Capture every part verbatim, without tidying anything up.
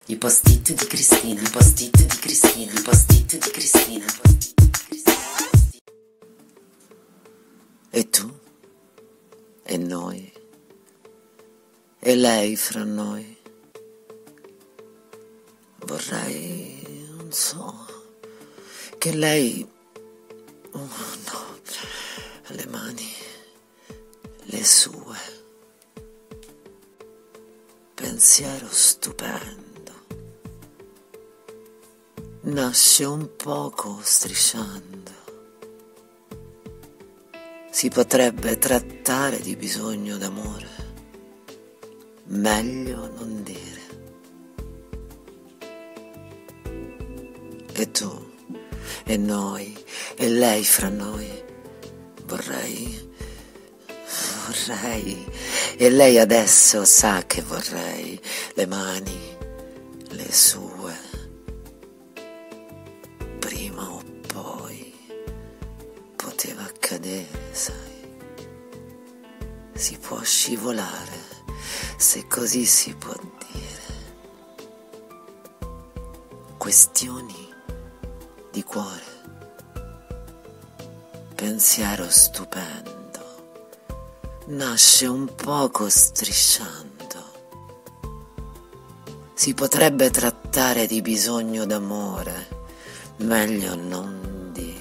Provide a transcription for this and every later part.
I post-it di Cristina, i post-it di Cristina, i post-it di Cristina, i post-it di Cristina. E tu? E noi? E lei fra noi? Vorrei, non so, che lei... Oh no, le mani, le sue. Pensiero stupendo. Nasce un poco strisciando. Si potrebbe trattare di bisogno d'amore. Meglio non dire. E tu, e noi, e lei fra noi. Vorrei, vorrei, e lei adesso sa che vorrei. Le mani, le sue. Prima o poi poteva accadere, sai. Si può scivolare, se così si può dire. Questioni di cuore, pensiero stupendo, nasce un poco strisciando. Si potrebbe trattare di bisogno d'amore, meglio non dire.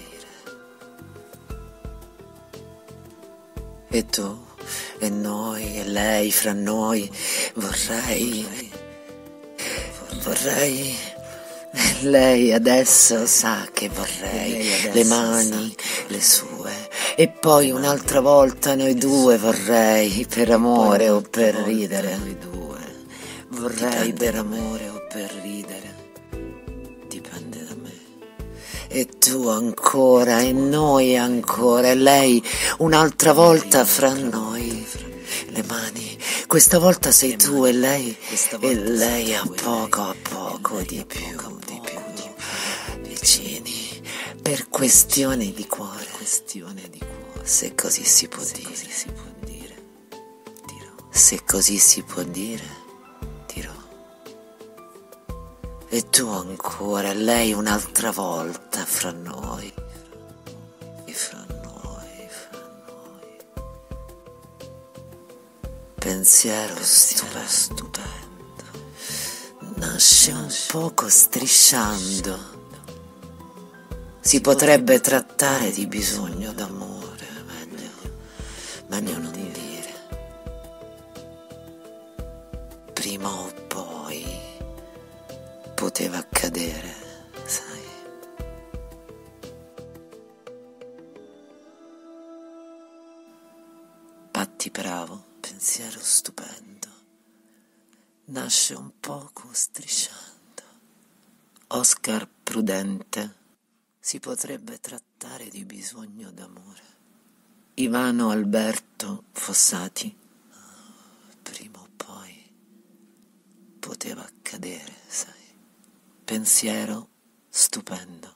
E tu, e noi, e lei fra noi, vorrei, vorrei, e lei adesso sa che vorrei, le mani, le sue, e poi un'altra volta noi due vorrei, per amore o per ridere, noi due, vorrei per amore o per ridere. Dipende da me. E tu ancora, e noi ancora, e lei un'altra volta fra noi. Le mani, questa volta sei tu e lei, e lei a poco a poco di più, di più, vicini, per questione di cuore, questione di cuore, se così si può dire, se così si può dire, dirò. E tu ancora, lei un'altra volta fra noi, fra noi, fra noi. Pensiero stupendo, stupendo, nasce un poco strisciando. Si potrebbe trattare di bisogno d'amore, meglio, meglio non dire. Prima o poi poteva accadere, sai. Patti bravo, pensiero stupendo, nasce un poco strisciando. Oscar prudente, si potrebbe trattare di bisogno d'amore. Ivano Alberto Fossati, prima o poi poteva accadere, sai. Pensiero stupendo.